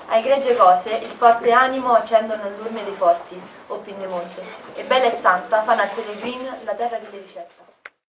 Ai gregge cose il forte animo accendono l'urme dei forti, o Pindemonte, e bella e santa fanno al pellegrino la terra che le ricetta.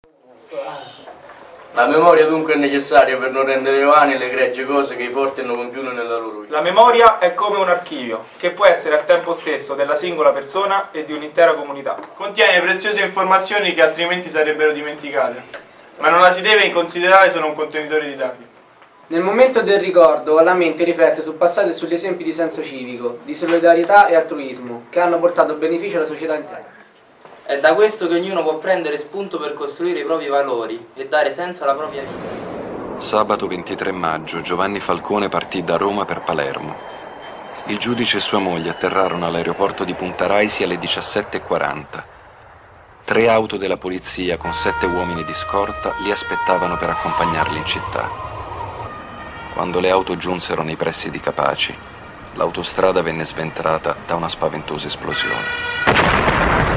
La memoria dunque è necessaria per non rendere vane le gregge cose che i forti hanno compiuto nella loro vita. La memoria è come un archivio, che può essere al tempo stesso della singola persona e di un'intera comunità. Contiene preziose informazioni che altrimenti sarebbero dimenticate, ma non la si deve considerare solo un contenitore di dati. Nel momento del ricordo la mente riflette sul passato e sugli esempi di senso civico, di solidarietà e altruismo, che hanno portato beneficio alla società intera. È da questo che ognuno può prendere spunto per costruire i propri valori e dare senso alla propria vita. Sabato 23 maggio Giovanni Falcone partì da Roma per Palermo. Il giudice e sua moglie atterrarono all'aeroporto di Punta Raisi alle 17:40. 3 auto della polizia con 7 uomini di scorta li aspettavano per accompagnarli in città. Quando le auto giunsero nei pressi di Capaci, l'autostrada venne sventrata da una spaventosa esplosione.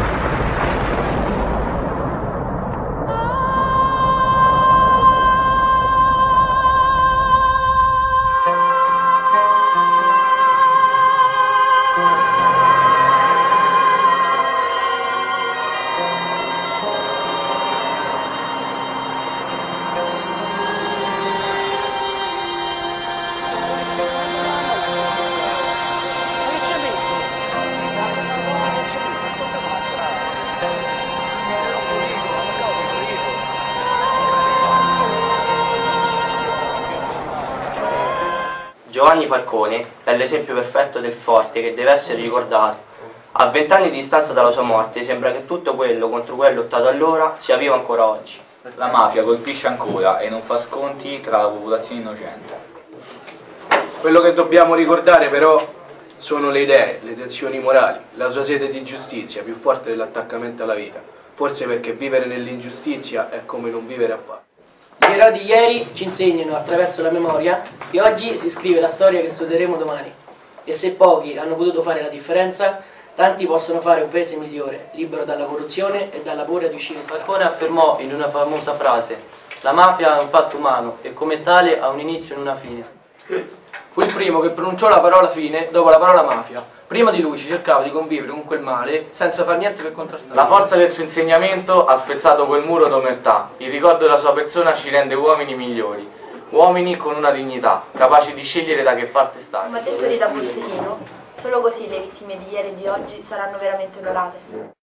Giovanni Falcone è l'esempio perfetto del forte che deve essere ricordato. A 20 anni di distanza dalla sua morte sembra che tutto quello contro cui è lottato allora sia vivo ancora oggi. La mafia colpisce ancora e non fa sconti tra la popolazione innocente. Quello che dobbiamo ricordare però sono le idee, le tensioni morali, la sua sete di giustizia più forte dell'attaccamento alla vita. Forse perché vivere nell'ingiustizia è come non vivere affatto. Gli eroi di ieri ci insegnano attraverso la memoria che oggi si scrive la storia che studieremo domani. E se pochi hanno potuto fare la differenza, tanti possono fare un paese migliore, libero dalla corruzione e dalla paura di uscire. Falcone affermò in una famosa frase: la mafia è un fatto umano e come tale ha un inizio e una fine. Fu il primo che pronunciò la parola fine dopo la parola mafia. Prima di lui ci cercava di convivere con quel male senza far niente per contrastarlo. La forza del suo insegnamento ha spezzato quel muro d'omertà. Il ricordo della sua persona ci rende uomini migliori, uomini con una dignità, capaci di scegliere da che parte stare. Come ha detto Rita Borsellino, solo così le vittime di ieri e di oggi saranno veramente onorate.